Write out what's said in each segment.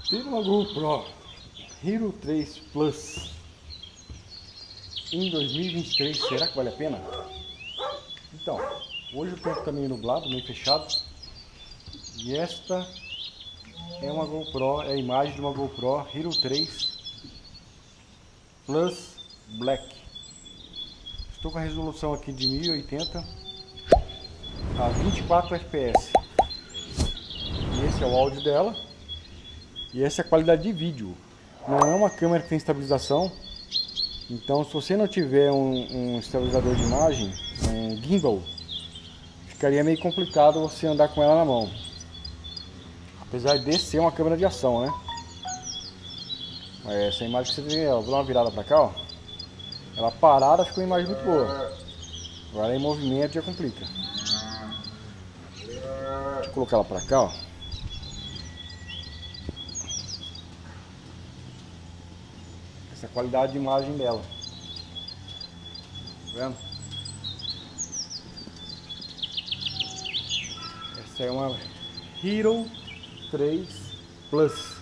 Ter uma GoPro Hero 3 Plus em 2023, será que vale a pena? Então, hoje o tempo está meio nublado, meio fechado. E esta é uma GoPro, é a imagem de uma GoPro Hero 3 Plus Black. Estou com a resolução aqui de 1080 a 24 fps. E esse é o áudio dela. E essa é a qualidade de vídeo. Não é uma câmera que tem estabilização. Então, se você não tiver um estabilizador de imagem, um gimbal, ficaria meio complicado você andar com ela na mão. Apesar de ser uma câmera de ação, né? Essa imagem que você vê, ó, vou dar uma virada pra cá, ó. Ela parada ficou uma imagem muito boa. Agora em movimento já complica. Deixa eu colocar ela pra cá, ó. Essa é a qualidade de imagem dela. Tá vendo? Essa é uma Hero 3 Plus.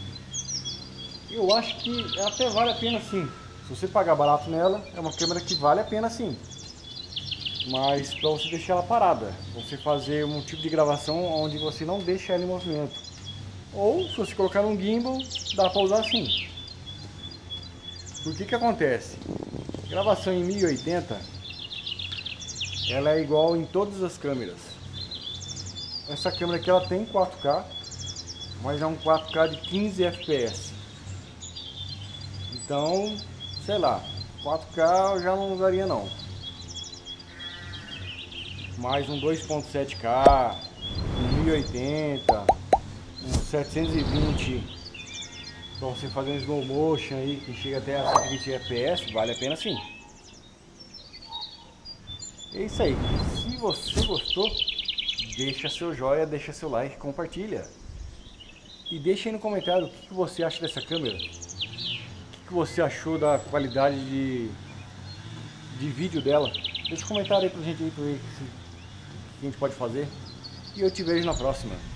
Eu acho que até vale a pena sim. Se você pagar barato nela, é uma câmera que vale a pena sim. Mas para você deixar ela parada, você fazer um tipo de gravação onde você não deixa ela em movimento. Ou se você colocar um gimbal, dá para usar assim. Por que acontece? Gravação em 1080, ela é igual em todas as câmeras. Essa câmera aqui ela tem 4K, mas é um 4K de 15 fps. Então, sei lá, 4K eu já não usaria não. Mais um 2.7K, um 1080, um 720, para você fazer um slow motion aí que chega até a 120 fps, vale a pena sim. É isso aí. Se você gostou, deixa seu joinha, deixa seu like, compartilha. E deixa aí no comentário o que você acha dessa câmera. O que você achou da qualidade de vídeo dela. Deixa um comentário aí pra gente ver o que a gente pode fazer. E eu te vejo na próxima.